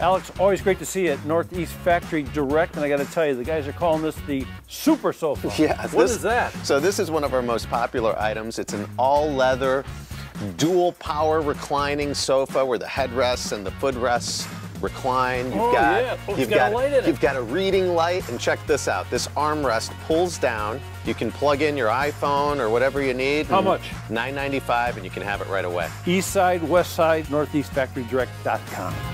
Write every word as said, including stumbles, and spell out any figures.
Alex, always great to see you at Northeast Factory Direct, and I got to tell you, the guys are calling this the Super Sofa. Yeah. What this, is that? So this is one of our most popular items. It's an all-leather, dual-power reclining sofa where the headrests and the footrests recline. You've oh, got, yeah. Oh, you've got, got a light in it. You've got a reading light, and check this out. This armrest pulls down. You can plug in your iPhone or whatever you need. How much? nine ninety-five, and you can have it right away. East side, west side, northeast factory direct dot com.